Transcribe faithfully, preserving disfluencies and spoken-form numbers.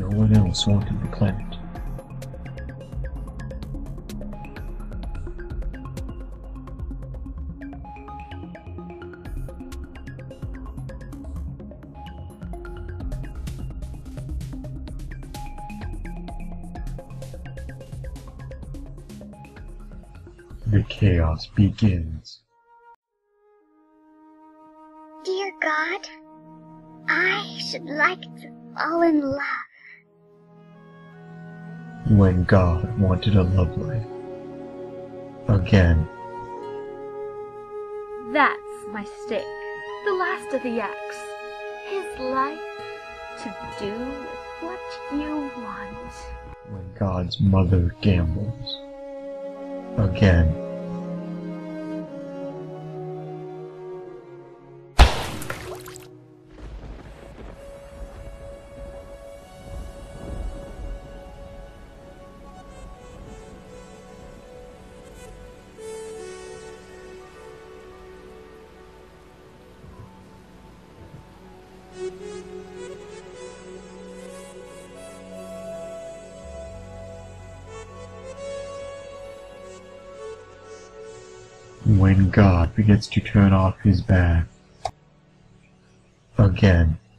No one else wanted the planet. The chaos begins. Dear God, I should like to fall in love. When God wanted a love life. Again. That's my stake, the last of the acts. His life to do with what you want. When God's mother gambles. Again. When God begins to turn off his back. Again.